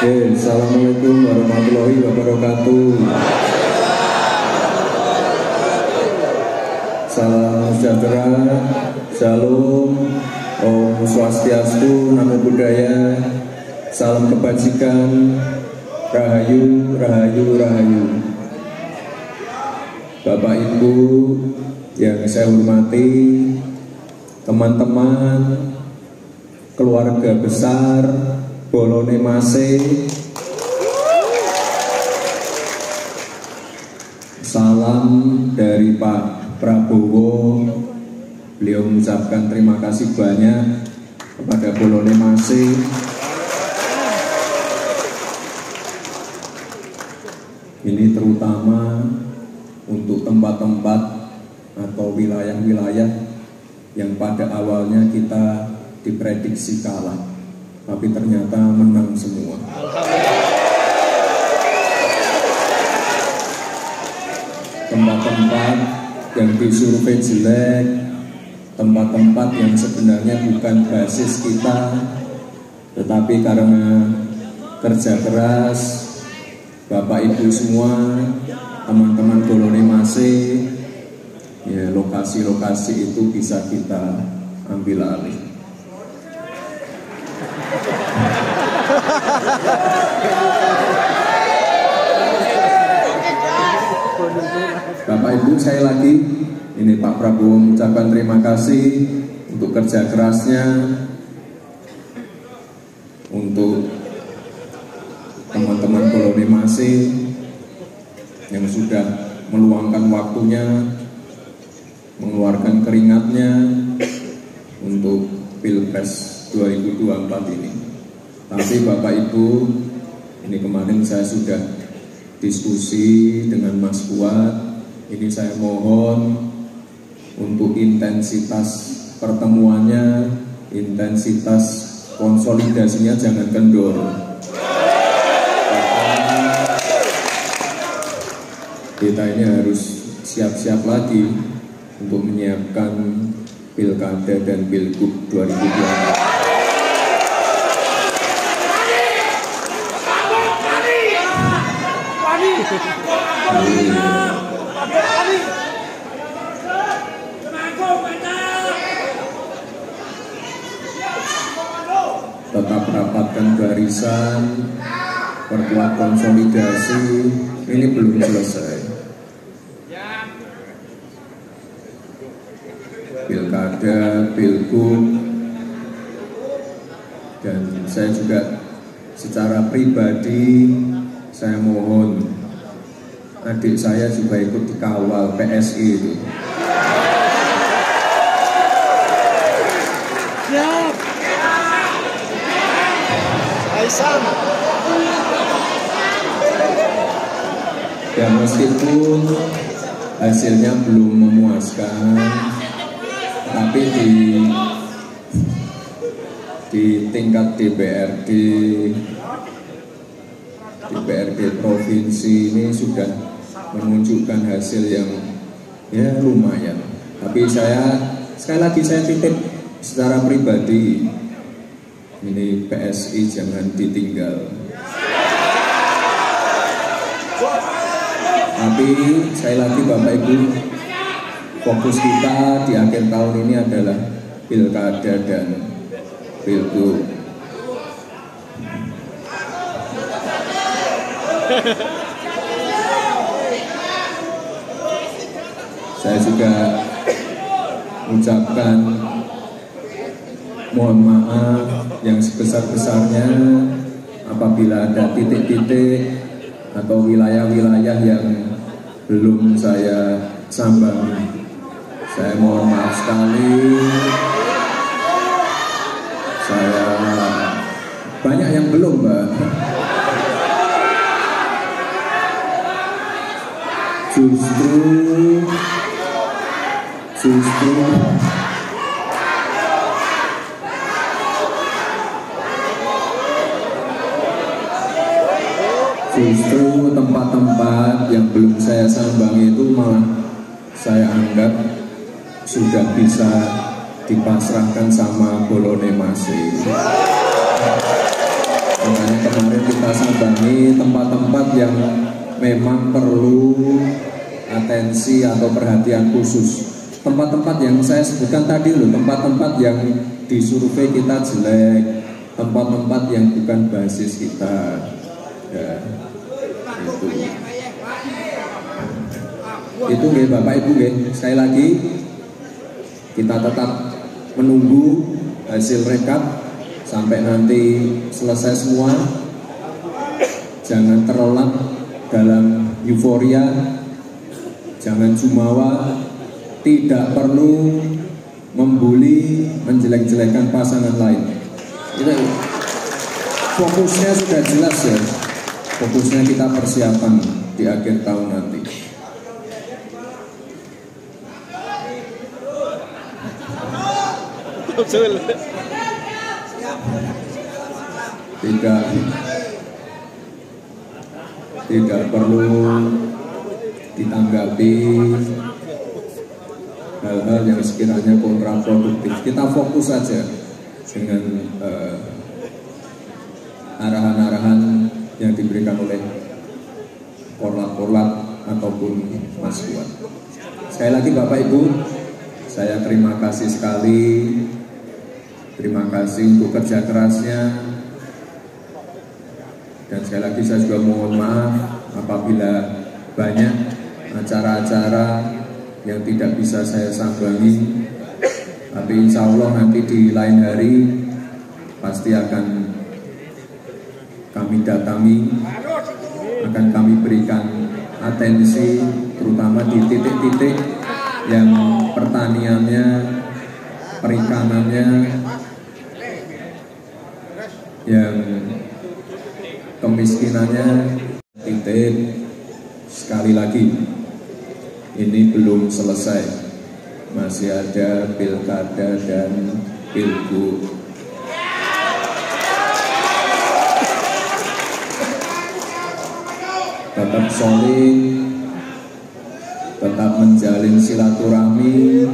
Assalamualaikum warahmatullahi wabarakatuh. Salam sejahtera, Shalom, Om Swastiastu, Namo Buddhaya, salam kebajikan, Rahayu, Rahayu, Rahayu. Bapak Ibu yang saya hormati, teman-teman, keluarga besar Bolone Mase, salam dari Pak Prabowo. Beliau mengucapkan terima kasih banyak kepada Bolone Mase. Ini terutama untuk tempat-tempat atau wilayah-wilayah yang pada awalnya kita diprediksi kalah, tapi ternyata menang semua. Tempat-tempat yang disurvei jelek, tempat-tempat yang sebenarnya bukan basis kita, tetapi karena kerja keras Bapak Ibu semua, teman-teman Bolone Mase, ya lokasi-lokasi itu bisa kita ambil alih. Bapak Ibu, saya lagi ini Pak Prabowo mengucapkan terima kasih untuk kerja kerasnya, untuk teman-teman Bolone Mase yang sudah meluangkan waktunya, mengeluarkan keringatnya untuk Pilpres 2024 ini. Tapi Bapak Ibu, ini kemarin saya sudah diskusi dengan Mas Kuat. Ini saya mohon untuk intensitas pertemuannya, intensitas konsolidasinya jangan kendor. Kita ini harus siap-siap lagi untuk menyiapkan Pilkada dan Pilgub 2024. Tetap rapatkan barisan, perkuat konsolidasi, ini belum selesai. Pilkada, Pilgub, dan saya juga secara pribadi saya mohon adik saya juga ikut dikawal PSI itu. Ya meskipun hasilnya belum memuaskan, tapi di tingkat DPRD provinsi ini sudah menunjukkan hasil yang ya lumayan. Tapi sekali lagi saya titip secara pribadi, ini PSI jangan ditinggal. Tapi sekali lagi Bapak Ibu, fokus kita di akhir tahun ini adalah Pilkada dan Pilgub. Saya juga mengucapkan mohon maaf yang sebesar-besarnya apabila ada titik-titik atau wilayah-wilayah yang belum saya sambangi. Saya mohon maaf sekali. Saya banyak yang belum, Mbak. Justru tempat-tempat yang belum saya sambangi itu malah saya anggap sudah bisa dipasrahkan sama Bolone Mase. Makanya kemarin kita sambangi tempat-tempat yang memang perlu atensi atau perhatian khusus. Tempat-tempat yang saya sebutkan tadi loh, tempat-tempat yang disurvei kita jelek, tempat-tempat yang bukan basis kita. Ya, itu nggih Bapak Ibu nggih. Sekali lagi kita tetap menunggu hasil rekap sampai nanti selesai semua. Jangan terlelap dalam euforia, jangan jumawa, tidak perlu membuli, menjelek-jelekan pasangan lain. Itu fokusnya sudah jelas ya. Fokusnya kita persiapan di akhir tahun nanti. Tidak perlu ditanggapi hal-hal yang sekiranya kontraproduktif. Kita fokus saja dengan arahan-arahan yang diberikan oleh korlat-korlat ataupun Mas Kuat. Sekali lagi Bapak Ibu, saya terima kasih sekali. Terima kasih untuk kerja kerasnya. Dan sekali lagi saya juga mohon maaf apabila banyak acara-acara yang tidak bisa saya sambangi. Tapi insya Allah nanti di lain hari pasti akan kami datangi, akan kami berikan atensi terutama di titik-titik yang pertaniannya, perikanannya, yang kemiskinannya titik. Sekali lagi ini belum selesai, masih ada pilkada dan pilgub. Tetap solid, tetap menjalin silaturahmi,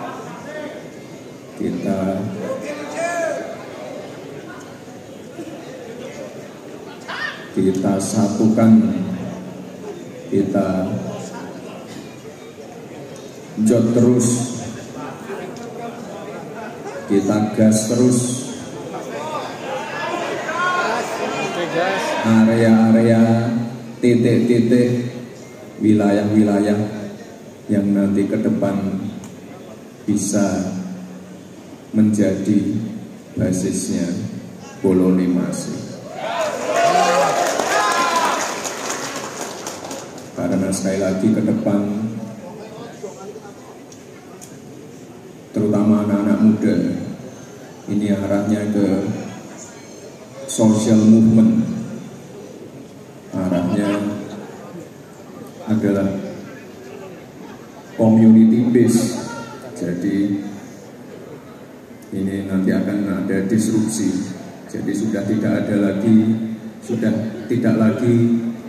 kita satukan, kita jod terus, kita gas terus area-area, titik-titik, wilayah-wilayah yang nanti ke depan bisa menjadi basisnya Bololimasi. Karena sekali lagi ke depan, terutama anak-anak muda, ini arahnya ke social movement, arahnya adalah community base. Jadi ini nanti akan ada disrupsi. Jadi sudah tidak lagi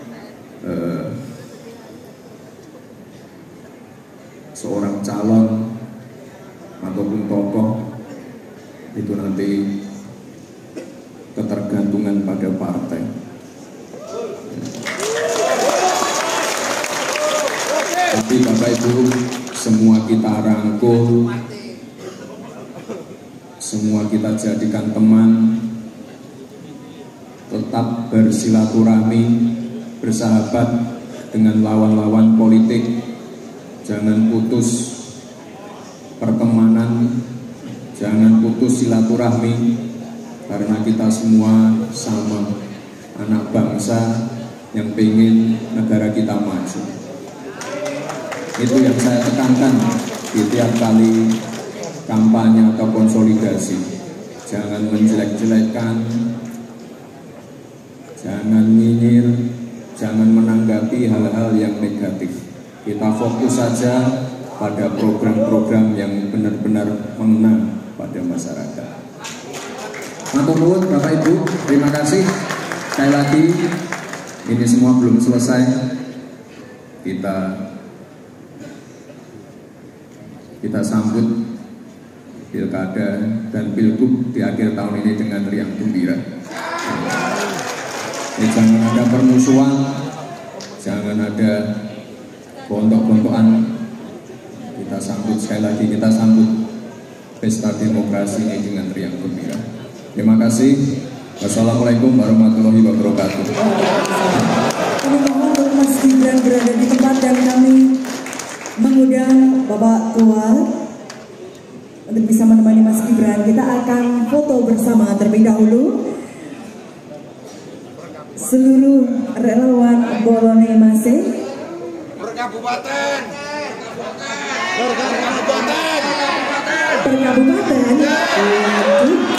seorang calon ataupun tokoh itu nanti ketergantungan pada partai. Tapi Bapak Ibu, semua kita rangkul, semua kita jadikan teman, tetap bersilaturahmi, bersahabat dengan lawan-lawan politik. Jangan putus pertemanan, jangan putus silaturahmi, karena kita semua sama anak bangsa yang pengen negara kita maju. Itu yang saya tekankan di tiap kali kampanye atau konsolidasi. Jangan menjelek-jelekkan, jangan nyinyir, jangan menanggapi hal-hal yang negatif. Kita fokus saja pada program-program yang benar-benar mengena pada masyarakat. Matur nuwun Bapak Ibu, terima kasih. Sekali lagi, ini semua belum selesai. Kita sambut pilkada dan pilgub di akhir tahun ini dengan riang gembira. Jangan ada permusuhan, jangan ada gontok-gontokan. Kita sambut sekali lagi, kita sambut pesta demokrasi ini dengan riang gembira. Terima kasih. Wassalamualaikum warahmatullahi wabarakatuh. Kami mohon Mas Gibran berada di tempat dan kami mengundang Bapak Tua untuk bisa menemani Mas Gibran. Kita akan foto bersama terlebih dahulu. Seluruh relawan Bolone Mase per kabupaten